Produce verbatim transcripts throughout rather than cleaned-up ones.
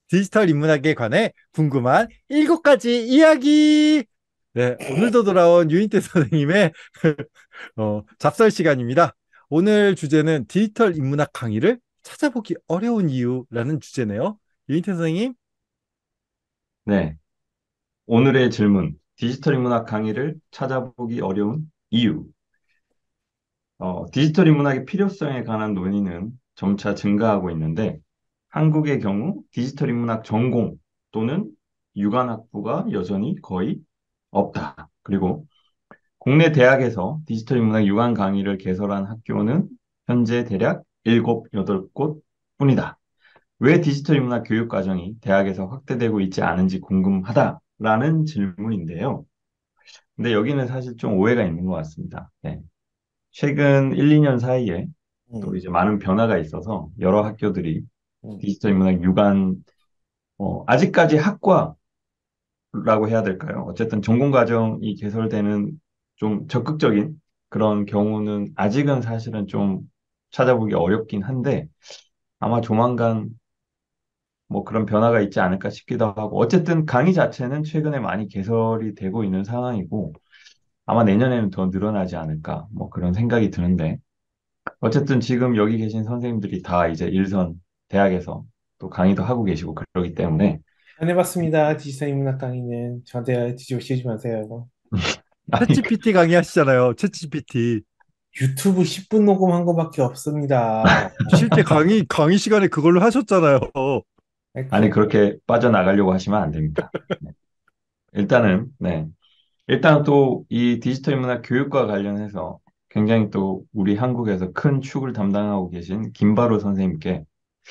디지털 인문학에 관해 궁금한 일곱 가지 이야기. 네, 오늘도 돌아온 유인태 선생님의 어, 잡설 시간입니다. 오늘 주제는 디지털 인문학 강의를 찾아보기 어려운 이유라는 주제네요. 유인태 선생님. 네. 오늘의 질문. 디지털 인문학 강의를 찾아보기 어려운 이유. 어, 디지털 인문학의 필요성에 관한 논의는 점차 증가하고 있는데, 한국의 경우 디지털 인문학 전공 또는 유관학부가 여전히 거의 없다. 그리고 국내 대학에서 디지털 인문학 유관 강의를 개설한 학교는 현재 대략 일곱, 여덟 곳 뿐이다. 왜 디지털 인문학 교육 과정이 대학에서 확대되고 있지 않은지 궁금하다라는 질문인데요. 근데 여기는 사실 좀 오해가 있는 것 같습니다. 네. 최근 일, 이 년 사이에 또 음, 이제 많은 변화가 있어서 여러 학교들이 음. 디지털 인문학 유관, 어, 아직까지 학과라고 해야 될까요? 어쨌든 전공 과정이 개설되는 좀 적극적인 그런 경우는 아직은 사실은 좀 찾아보기 어렵긴 한데 아마 조만간 뭐 그런 변화가 있지 않을까 싶기도 하고 어쨌든 강의 자체는 최근에 많이 개설이 되고 있는 상황이고 아마 내년에는 더 늘어나지 않을까 뭐 그런 생각이 드는데 어쨌든 지금 여기 계신 선생님들이 다 이제 일선 대학에서 또 강의도 하고 계시고 그러기 때문에 안 해봤습니다. 디지털 인문학 강의는 저한테 뒤집어 씌우지 마세요. 아니 그- 챗지피티 강의 하시잖아요. 챗지피티. 유튜브 십 분 녹음한 거밖에 없습니다. 실제 강의 강의 시간에 그걸로 하셨잖아요. 아니, 아니 그, 그렇게 빠져나가려고 하시면 안 됩니다. 네. 일단은 네 일단 또 이 디지털 인문학 교육과 관련해서 굉장히 또 우리 한국에서 큰 축을 담당하고 계신 김바로 선생님께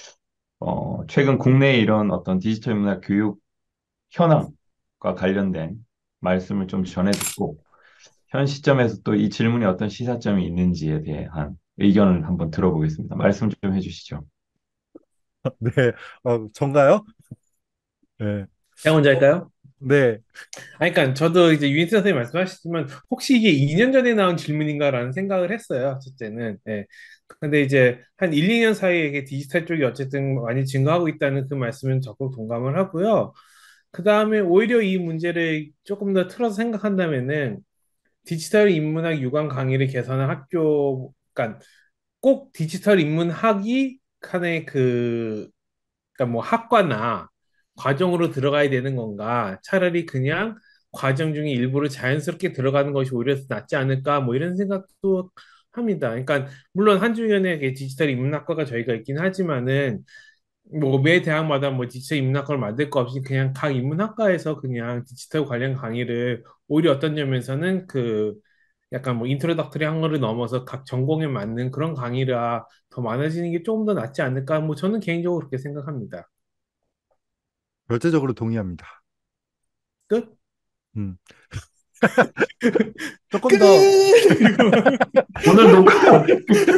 어, 최근 국내에 이런 어떤 디지털 문화 교육 현황과 관련된 말씀을 좀 전해 듣고, 현 시점에서 또 이 질문에 어떤 시사점이 있는지에 대한 의견을 한번 들어보겠습니다. 말씀 좀 해주시죠. 네, 어, 전가요? 네, 제가 먼저 할까요? 네. 아니, 그러니까 저도 이제 유인수 선생님 말씀하셨지만 혹시 이게 이 년 전에 나온 질문인가라는 생각을 했어요. 첫째는. 예. 근데 이제 한 일, 이 년 사이에 이게 디지털 쪽이 어쨌든 많이 증가하고 있다는 그 말씀은 적극 동감을 하고요. 그 다음에 오히려 이 문제를 조금 더 틀어서 생각한다면은 디지털 인문학 유관 강의를 개선한 학교, 그러니까 꼭 디지털 인문학이 칸의 그, 그러니까 뭐 학과나 과정으로 들어가야 되는 건가? 차라리 그냥 과정 중에 일부를 자연스럽게 들어가는 것이 오히려 더 낫지 않을까? 뭐 이런 생각도 합니다. 그러니까 물론 한중연의 디지털 인문학과가 저희가 있긴 하지만은 뭐 매 대학마다 뭐 디지털 인문학과를 만들 거 없이 그냥 각 인문학과에서 그냥 디지털 관련 강의를 오히려 어떤 점에서는 그 약간 뭐 인트로덕터리 한 거를 넘어서 각 전공에 맞는 그런 강의가 더 많아지는 게 조금 더 낫지 않을까? 뭐 저는 개인적으로 그렇게 생각합니다. 절대적으로 동의합니다. 끝? 음. 조금 끝! 더 오늘 녹화,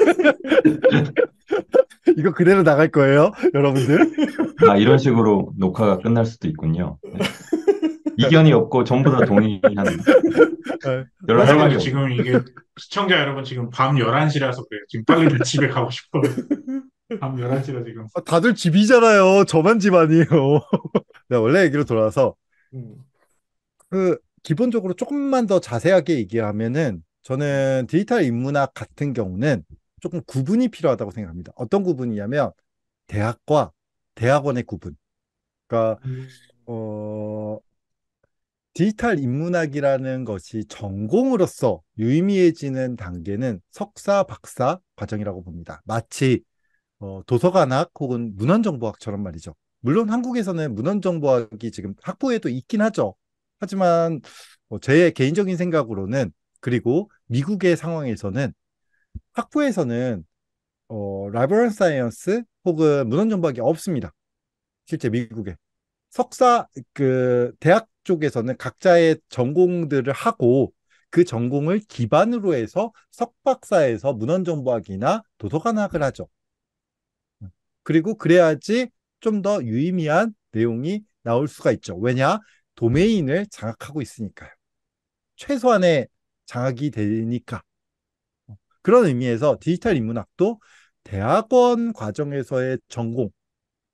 이거 그대로 나갈 거예요, 여러분들. 아, 이런 식으로 녹화가 끝날 수도 있군요. 네. 이견이 없고 전부 다 동의하는 어, 별로 할 사실 말이 여러분들 없. 지금 이게 시청자 여러분 지금 밤 열한 시라서 그래요. 지금 빨리 다 집에 가고 싶어요. 밤 열한 시라 지금. 다들 집이잖아요. 저만 집 아니에요. 네, 원래 얘기로 돌아와서 음, 그 기본적으로 조금만 더 자세하게 얘기하면은 저는 디지털 인문학 같은 경우는 조금 구분이 필요하다고 생각합니다. 어떤 구분이냐면 대학과 대학원의 구분. 그러니까 음, 어, 디지털 인문학이라는 것이 전공으로서 유의미해지는 단계는 석사, 박사 과정이라고 봅니다. 마치 어, 도서관학 혹은 문헌정보학처럼 말이죠. 물론 한국에서는 문헌정보학이 지금 학부에도 있긴 하죠. 하지만 어, 제 개인적인 생각으로는 그리고 미국의 상황에서는 학부에서는 어, 라이브러리 사이언스 혹은 문헌정보학이 없습니다. 실제 미국에. 석사 그 대학 쪽에서는 각자의 전공들을 하고 그 전공을 기반으로 해서 석박사에서 문헌정보학이나 도서관학을 하죠. 그리고 그래야지 좀 더 유의미한 내용이 나올 수가 있죠. 왜냐? 도메인을 장악하고 있으니까요. 최소한의 장악이 되니까. 그런 의미에서 디지털 인문학도 대학원 과정에서의 전공,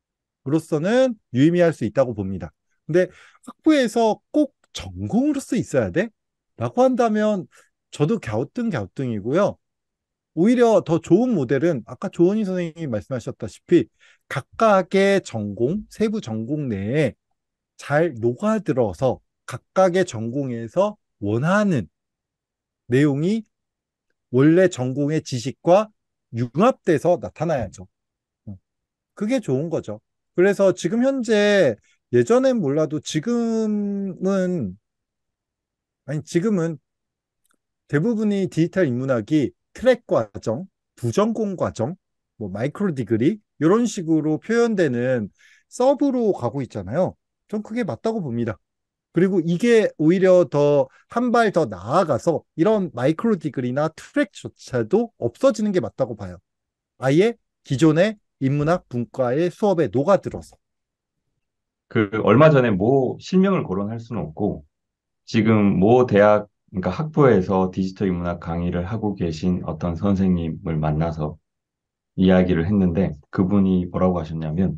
로서는 유의미할 수 있다고 봅니다. 근데 학부에서 꼭 전공으로서 있어야 돼? 라고 한다면 저도 갸우뚱갸우뚱이고요. 오히려 더 좋은 모델은 아까 조원희 선생님이 말씀하셨다시피 각각의 전공, 세부 전공 내에 잘 녹아들어서 각각의 전공에서 원하는 내용이 원래 전공의 지식과 융합돼서 나타나야죠. 어, 그게 좋은 거죠. 그래서 지금 현재 예전엔 몰라도 지금은 아니 지금은 대부분이 디지털 인문학이 트랙 과정, 부전공 과정, 뭐 마이크로 디그리 이런 식으로 표현되는 서브로 가고 있잖아요. 전 그게 맞다고 봅니다. 그리고 이게 오히려 더 한 발 더 나아가서 이런 마이크로 디그리나 트랙조차도 없어지는 게 맞다고 봐요. 아예 기존의 인문학 분과의 수업에 녹아들어서. 그 얼마 전에 모 실명을 거론할 수는 없고 지금 모 대학 그러니까 학부에서 디지털 인문학 강의를 하고 계신 어떤 선생님을 만나서 이야기를 했는데 그분이 뭐라고 하셨냐면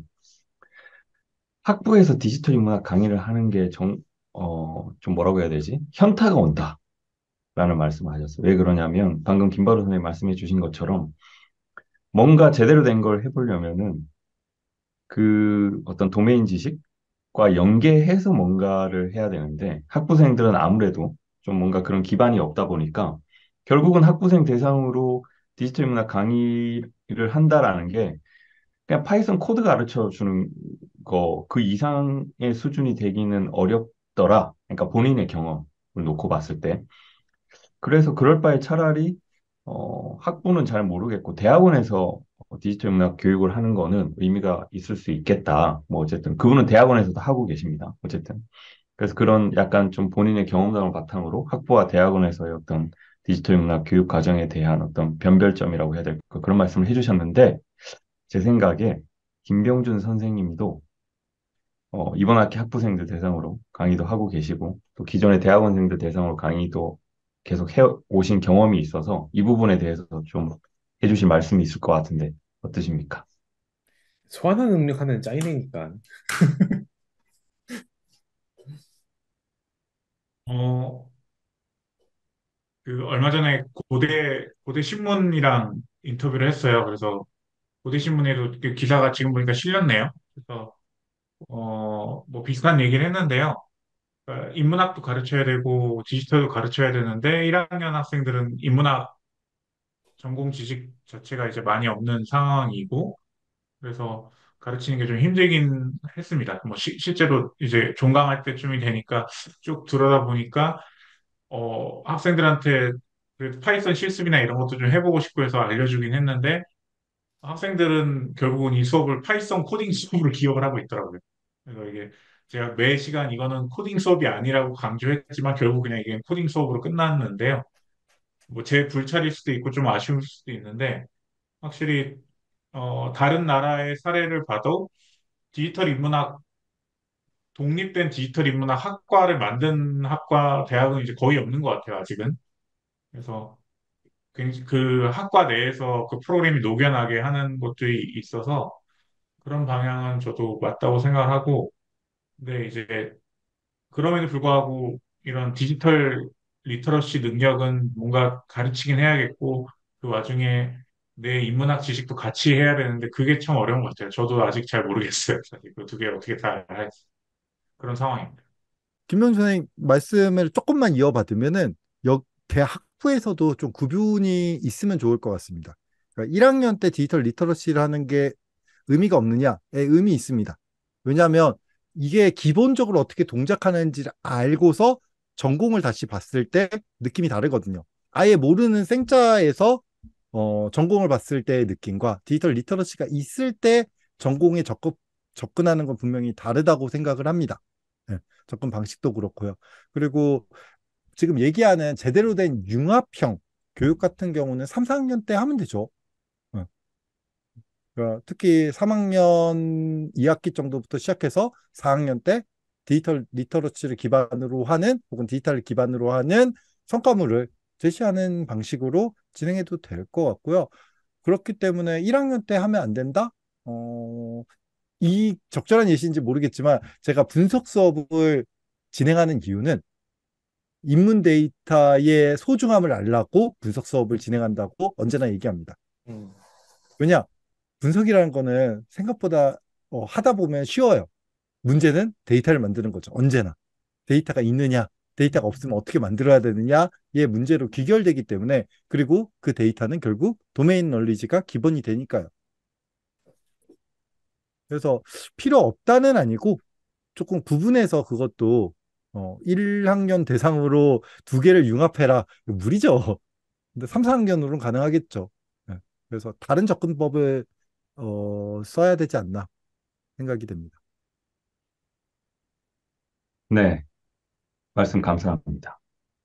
학부에서 디지털 인문학 강의를 하는 게 정, 어, 좀 뭐라고 해야 되지? 현타가 온다라는 말씀을 하셨어요. 왜 그러냐면 방금 김바로 선생님 말씀해 주신 것처럼 뭔가 제대로 된 걸 해보려면은 그 어떤 도메인 지식과 연계해서 뭔가를 해야 되는데 학부생들은 아무래도 좀 뭔가 그런 기반이 없다 보니까 결국은 학부생 대상으로 디지털 문학 강의를 한다라는 게 그냥 파이썬 코드 가르쳐 주는 거 그 이상의 수준이 되기는 어렵더라. 그러니까 본인의 경험을 놓고 봤을 때. 그래서 그럴 바에 차라리 어, 학부는 잘 모르겠고 대학원에서 디지털 문학 교육을 하는 거는 의미가 있을 수 있겠다. 뭐 어쨌든 그분은 대학원에서도 하고 계십니다. 어쨌든 그래서 그런 약간 좀 본인의 경험담을 바탕으로 학부와 대학원에서의 어떤 디지털 문학 교육 과정에 대한 어떤 변별점이라고 해야 될까 그런 말씀을 해주셨는데 제 생각에 김병준 선생님도 어, 이번 학기 학부생들 대상으로 강의도 하고 계시고 또 기존의 대학원생들 대상으로 강의도 계속 해 오신 경험이 있어서 이 부분에 대해서 좀 해주실 말씀이 있을 것 같은데 어떠십니까? 소환한 능력 하나는 짱이니까. 어, 그 얼마 전에 고대 고대 신문이랑 인터뷰를 했어요. 그래서 고대 신문에도 그 기사가 지금 보니까 실렸네요. 그래서 어, 뭐 비슷한 얘기를 했는데요. 그러니까 인문학도 가르쳐야 되고 디지털도 가르쳐야 되는데 일 학년 학생들은 인문학 전공 지식 자체가 이제 많이 없는 상황이고 그래서 가르치는 게 좀 힘들긴 했습니다. 뭐 시- 실제로 이제 종강할 때쯤이 되니까 쭉 들어다 보니까 어, 학생들한테 그 파이썬 실습이나 이런 것도 좀 해보고 싶고 해서 알려주긴 했는데 학생들은 결국은 이 수업을 파이썬 코딩 수업으로 기억을 하고 있더라고요. 그래서 이게 제가 매 시간 이거는 코딩 수업이 아니라고 강조했지만 결국 그냥 이게 코딩 수업으로 끝났는데요. 뭐 제 불찰일 수도 있고 좀 아쉬울 수도 있는데 확실히 어, 다른 나라의 사례를 봐도 디지털 인문학 독립된 디지털 인문학 학과를 만든 학과 대학은 이제 거의 없는 것 같아요, 아직은. 그래서 굉장히 그 학과 내에서 그 프로그램이 녹여나게 하는 것들이 있어서 그런 방향은 저도 맞다고 생각을 하고, 근데 이제 그럼에도 불구하고 이런 디지털 리터러시 능력은 뭔가 가르치긴 해야겠고, 그 와중에 내 인문학 지식도 같이 해야 되는데 그게 참 어려운 것 같아요. 저도 아직 잘 모르겠어요. 사실 그 두 개 어떻게 다 할지. 그런 상황입니다. 김명준 선생님 말씀을 조금만 이어받으면은 여, 대학부에서도 좀 구분이 있으면 좋을 것 같습니다. 그러니까 일 학년 때 디지털 리터러시를 하는 게 의미가 없느냐에 의미 있습니다. 왜냐하면 이게 기본적으로 어떻게 동작하는지를 알고서 전공을 다시 봤을 때 느낌이 다르거든요. 아예 모르는 생자에서 어, 전공을 봤을 때의 느낌과 디지털 리터러시가 있을 때 전공에 접근, 접근하는 건 분명히 다르다고 생각을 합니다. 네, 접근 방식도 그렇고요. 그리고 지금 얘기하는 제대로 된 융합형 교육 같은 경우는 삼, 사 학년 때 하면 되죠. 네. 그러니까 특히 삼 학년 이 학기 정도부터 시작해서 사 학년 때 디지털 리터러치를 기반으로 하는 혹은 디지털 기반으로 하는 성과물을 제시하는 방식으로 진행해도 될 것 같고요. 그렇기 때문에 일 학년 때 하면 안 된다? 어, 이 적절한 예시인지 모르겠지만 제가 분석 수업을 진행하는 이유는 인문 데이터의 소중함을 알라고 분석 수업을 진행한다고 언제나 얘기합니다. 음, 왜냐? 분석이라는 거는 생각보다 어, 하다 보면 쉬워요. 문제는 데이터를 만드는 거죠. 언제나. 데이터가 있느냐, 데이터가 없으면 어떻게 만들어야 되느냐의 문제로 귀결되기 때문에 그리고 그 데이터는 결국 도메인 널리지가 기본이 되니까요. 그래서 필요 없다는 아니고 조금 구분해서 그것도 어, 일 학년 대상으로 두 개를 융합해라. 이거 무리죠. 근데 삼, 사 학년으로는 가능하겠죠. 네. 그래서 다른 접근법을 어, 써야 되지 않나 생각이 됩니다. 네, 말씀 감사합니다.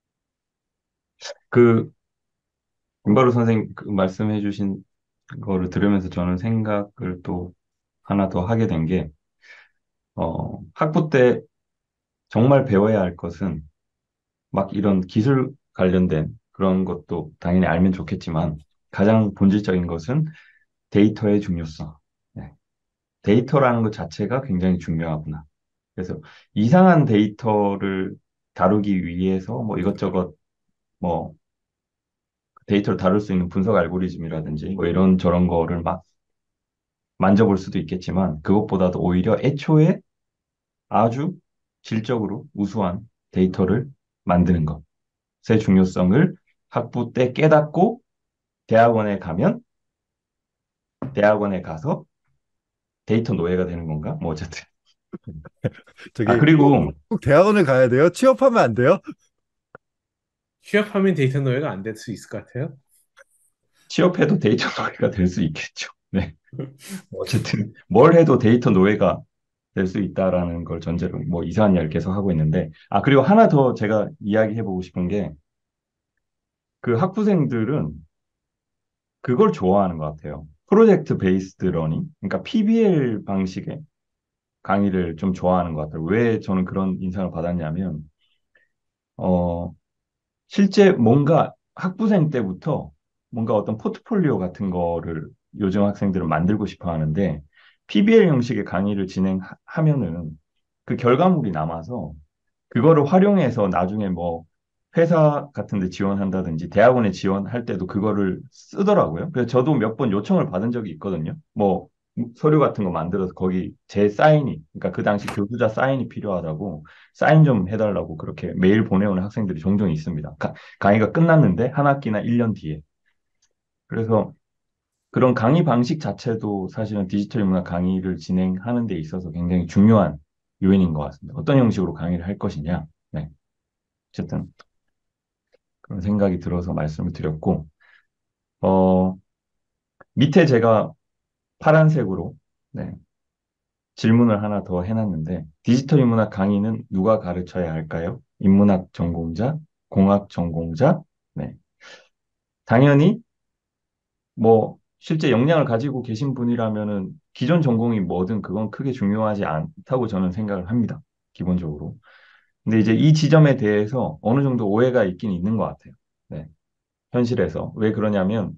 그 김바로 선생님 그 말씀해 주신 거를 들으면서 저는 생각을 또 하나 더 하게 된 게, 어, 학부 때 정말 배워야 할 것은 막 이런 기술 관련된 그런 것도 당연히 알면 좋겠지만 가장 본질적인 것은 데이터의 중요성. 네. 데이터라는 것 자체가 굉장히 중요하구나. 그래서 이상한 데이터를 다루기 위해서 뭐 이것저것 뭐 데이터를 다룰 수 있는 분석 알고리즘이라든지 뭐 이런 저런 거를 막 만져볼 수도 있겠지만 그것보다도 오히려 애초에 아주 질적으로 우수한 데이터를 만드는 것의 중요성을 학부 때 깨닫고 대학원에 가면 대학원에 가서 데이터 노예가 되는 건가? 뭐 어쨌든. 아, 저기 꼭, 그리고 꼭 대학원을 가야 돼요? 취업하면 안 돼요? 취업하면 데이터 노예가 안 될 수 있을 것 같아요. 취업해도 데이터 노예가 될 수 있겠죠. 네. 어쨌든 뭘 해도 데이터 노예가 될 수 있다라는 걸 전제로 뭐 이상한 이야기를 계속 하고 있는데, 아, 그리고 하나 더 제가 이야기해보고 싶은 게 그 학부생들은 그걸 좋아하는 것 같아요. 프로젝트 베이스드 러닝, 그러니까 피비엘 방식의 강의를 좀 좋아하는 것 같아요. 왜 저는 그런 인상을 받았냐면, 어, 실제 뭔가 학부생 때부터 뭔가 어떤 포트폴리오 같은 거를 요즘 학생들은 만들고 싶어 하는데, 피비엘 형식의 강의를 진행하면은 그 결과물이 남아서 그거를 활용해서 나중에 뭐 회사 같은 데 지원한다든지 대학원에 지원할 때도 그거를 쓰더라고요. 그래서 저도 몇 번 요청을 받은 적이 있거든요. 뭐 서류 같은 거 만들어서 거기 제 사인이, 그러니까 그 당시 교수자 사인이 필요하다고 사인 좀 해달라고 그렇게 메일 보내오는 학생들이 종종 있습니다. 가, 강의가 끝났는데 한 학기나 일 년 뒤에. 그래서 그런 강의 방식 자체도 사실은 디지털 문화 강의를 진행하는 데 있어서 굉장히 중요한 요인인 것 같습니다. 어떤 형식으로 강의를 할 것이냐. 네. 어쨌든 그런 생각이 들어서 말씀을 드렸고, 어, 밑에 제가 파란색으로, 네, 질문을 하나 더 해놨는데, 디지털 인문학 강의는 누가 가르쳐야 할까요? 인문학 전공자, 공학 전공자, 네. 당연히 뭐 실제 역량을 가지고 계신 분이라면은 기존 전공이 뭐든 그건 크게 중요하지 않다고 저는 생각을 합니다. 기본적으로. 근데 이제 이 지점에 대해서 어느 정도 오해가 있긴 있는 것 같아요. 네. 현실에서. 왜 그러냐면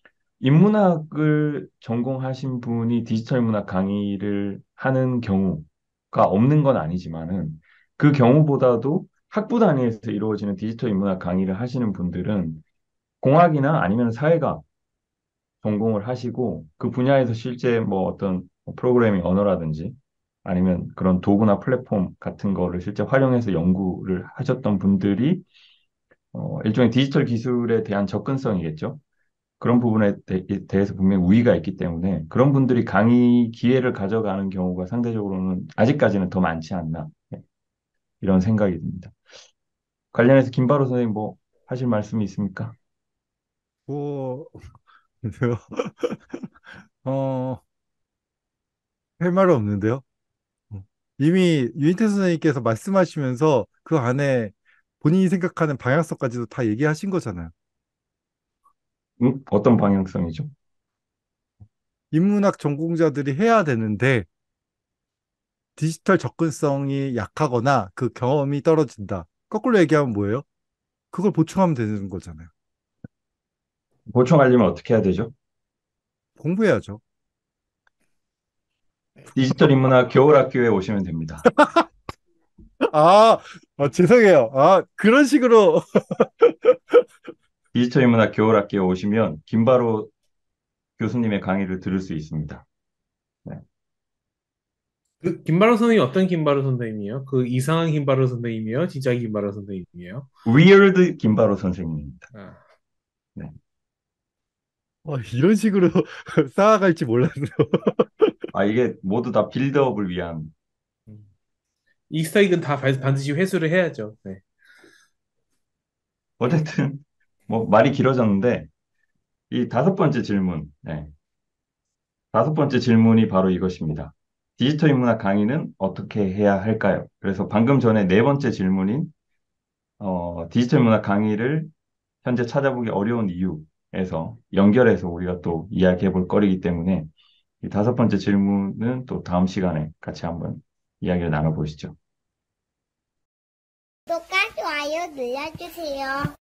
인문학을 전공하신 분이 디지털 문학 강의를 하는 경우가 없는 건 아니지만은 그 경우보다도 학부 단위에서 이루어지는 디지털 인문학 강의를 하시는 분들은 공학이나 아니면 사회가 전공을 하시고 그 분야에서 실제 뭐 어떤 프로그래밍 언어라든지 아니면 그런 도구나 플랫폼 같은 거를 실제 활용해서 연구를 하셨던 분들이 어, 일종의 디지털 기술에 대한 접근성이겠죠. 그런 부분에 대, 해서 분명히 우위가 있기 때문에 그런 분들이 강의 기회를 가져가는 경우가 상대적으로는 아직까지는 더 많지 않나. 네, 이런 생각이 듭니다. 관련해서 김바로 선생님 뭐 하실 말씀이 있습니까? 뭐, 어, 할 말은 없는데요. 어. 이미 유인태 선생님께서 말씀하시면서 그 안에 본인이 생각하는 방향성까지도 다 얘기하신 거잖아요. 음? 어떤 방향성이죠? 인문학 전공자들이 해야 되는데 디지털 접근성이 약하거나 그 경험이 떨어진다. 거꾸로 얘기하면 뭐예요? 그걸 보충하면 되는 거잖아요. 보충하려면 어떻게 해야 되죠? 공부해야죠. 디지털 인문학 겨울학교에 오시면 됩니다. 아, 아, 죄송해요. 아, 그런 식으로. 디지털 인문학 겨울학교에 오시면 김바로 교수님의 강의를 들을 수 있습니다. 네. 그 김바로 선생님이 어떤 김바로 선생님이에요? 그 이상한 김바로 선생님이요? 진짜 김바로 선생님이에요? 위얼드 김바로 선생님입니다. 아, 네. 어, 이런 식으로 쌓아갈지 몰랐어요. 아, 이게 모두 다 빌드업을 위한. 음. 이스터익은 다 반- 반드시 회수를 해야죠. 네. 어쨌든, 뭐, 말이 길어졌는데, 이 다섯 번째 질문, 네. 다섯 번째 질문이 바로 이것입니다. 디지털 인문학 강의는 어떻게 해야 할까요? 그래서 방금 전에 네 번째 질문인, 어, 디지털 인문학 강의를 현재 찾아보기 어려운 이유에서 연결해서 우리가 또 이야기해 볼 거리기 때문에 이 다섯 번째 질문은 또 다음 시간에 같이 한번 이야기를 나눠보시죠. 구독과 좋아요 눌러주세요.